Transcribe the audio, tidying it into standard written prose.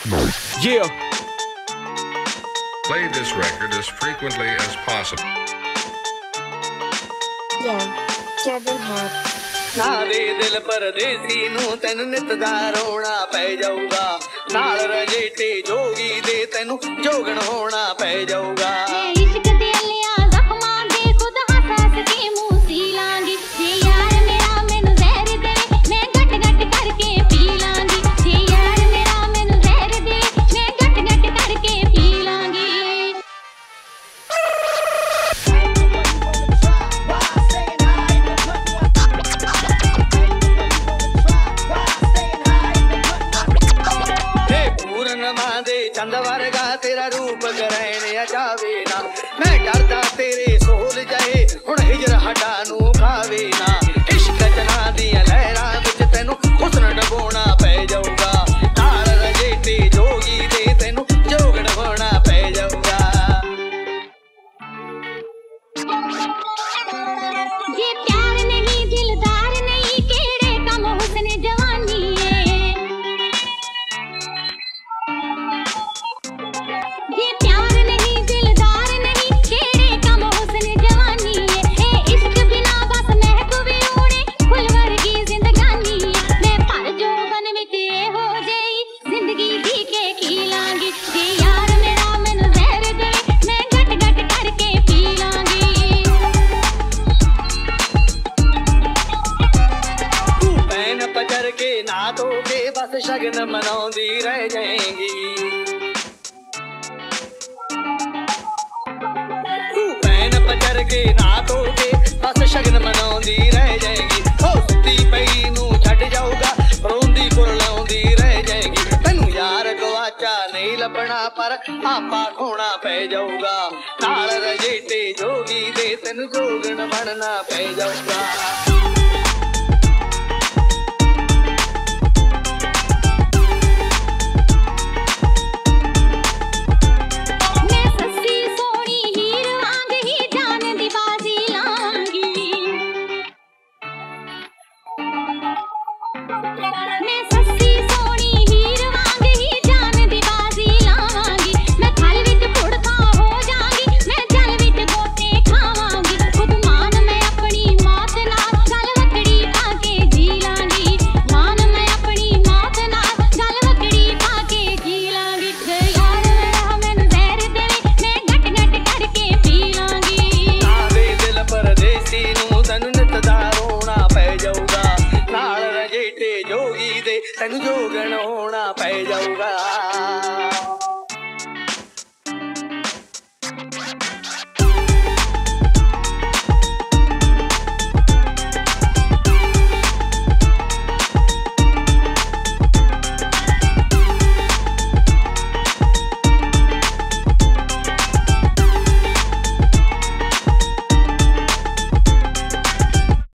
Yeah. Play this record as frequently as possible. Yeah, Kevin had. नारे दिल परदेसी नू तेन नित दा रोना पै जाऊगा नाल रंजीते जोगी दे तेनू जोगण होना पै जाऊगा इश्क दे लिया जख्मा दे खुद हंस के मुंह सी लांगी जे यार मेरा मैनू जहर दे मैं गट गट करके पी लांगी जे यार मेरा मैनू जहर दे मैं गट गट करके पी लांगी चंद वर्गा तेरा रूप ग्रहण जावे ना मैं डरदा तेरे सोल जाए हुण हिजर हड्डा नू खावे ना इश्क जना दियां लहरां विच तैनू हुस्न डबोना पै जाऊगा नाल रंजीते जोगी दे तैनू जोगण होना पै जाऊगा ये प्यार नहीं दिलदार नहीं केड़े कम हुस्न जवानी है ये प्यार नहीं दिलदार नहीं केड़े कम हुस्न जवानी है ए इश्क बिना बस महक भी उड़े फुल वर्गी जिंदगानी है मैं पर जोगन विच हो गई जिंदगी जी के की लांगी जे यार मेरा मैनू जहर दे मैं गट गट करके पी लांगी तू पैन पजर के ना दोगे बस शगन मनाउंदी रह जाएंगी पचर के ना दोगे बस शगन मनाउंदी रह जाएगी हो सुती पई नू छड़ जाऊगा रोंदी कुरलाउंदी रह जाएगी तैनू यार गवाचा नहीं लभना पर आपा खोना पै जाऊगा नाल रंजीते जोगी दे तैनू जोगण बनना पै जाऊगा जोगी दे तैनू जोगण होना पै जाऊगा।